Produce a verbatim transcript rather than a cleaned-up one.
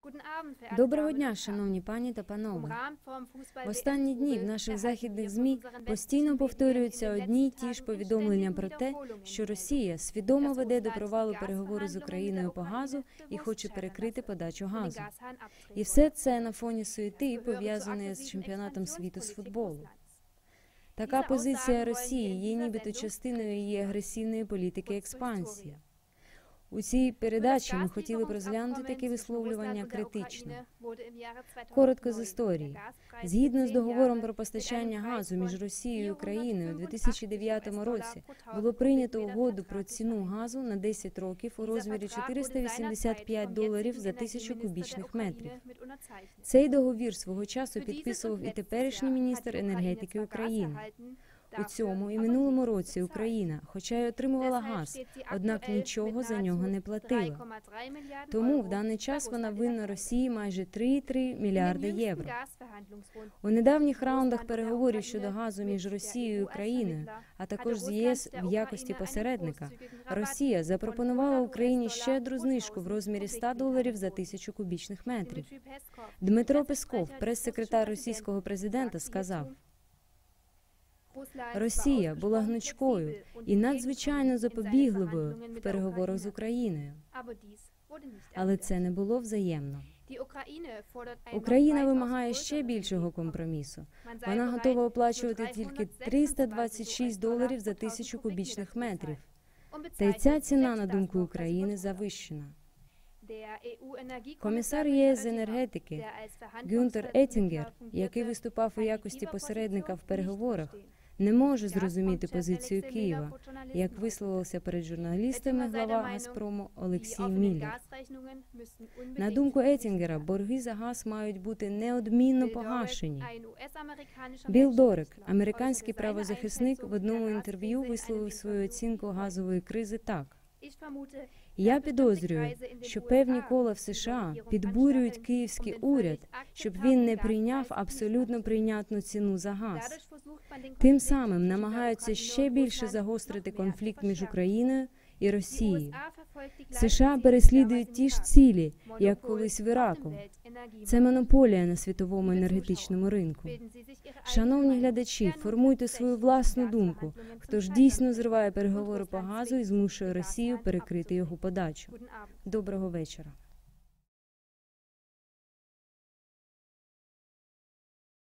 Доброго дня, шановні пані та панове. В останні дні в наших західних ЗМІ постійно повторюються одні й ті ж повідомлення про те, що Росія свідомо веде до провалу переговорів з Україною по газу і хоче перекрити подачу газу. І все це на фоні суєти, пов'язаної з чемпіонатом світу з футболу. Така позиція Росії є нібито частиною її агресивної політики експансії. У цій передачі ми хотіли б розглянути такі висловлювання критично. Коротко з історії. Згідно з договором про постачання газу між Росією і Україною у дві тисячі дев'ятому році було прийнято угоду про ціну газу на десять років у розмірі чотириста вісімдесят п'ять доларів за тисячу кубічних метрів. Цей договір свого часу підписував і теперішній міністр енергетики України. У цьому і минулому році Україна, хоча й отримувала газ, однак нічого за нього не платила. Тому в даний час вона винна Росії майже три цілих три мільярди євро. У недавніх раундах переговорів щодо газу між Росією і Україною, а також з ЄС в якості посередника, Росія запропонувала Україні щедру знижку в розмірі ста доларів за тисячу кубічних метрів. Дмитро Песков, прес-секретар російського президента, сказав: Росія була гнучкою і надзвичайно запобігливою в переговорах з Україною. Але це не було взаємно. Україна вимагає ще більшого компромісу. Вона готова оплачувати тільки триста двадцять шість доларів за тисячу кубічних метрів. Та й ця ціна, на думку України, завищена. Комісар ЄС з енергетики Гюнтер Еттінгер, який виступав у якості посередника в переговорах, не може зрозуміти позицію Києва, як висловився перед журналістами глава «Газпрому» Олексій Міллер. На думку Еттінгера, борги за газ мають бути неодмінно погашені. Білл Дорек, американський правозахисник, в одному інтерв'ю висловив свою оцінку газової кризи так: «Я підозрюю, що певні кола в США підбурюють київський уряд, щоб він не прийняв абсолютно прийнятну ціну за газ. Тим самим намагаються ще більше загострити конфлікт між Україною і Росією. США переслідують ті ж цілі, як колись в Іраку. Це монополія на світовому енергетичному ринку. Шановні глядачі, формуйте свою власну думку, хто ж дійсно зриває переговори по газу і змушує Росію перекрити його подачу. Доброго вечора.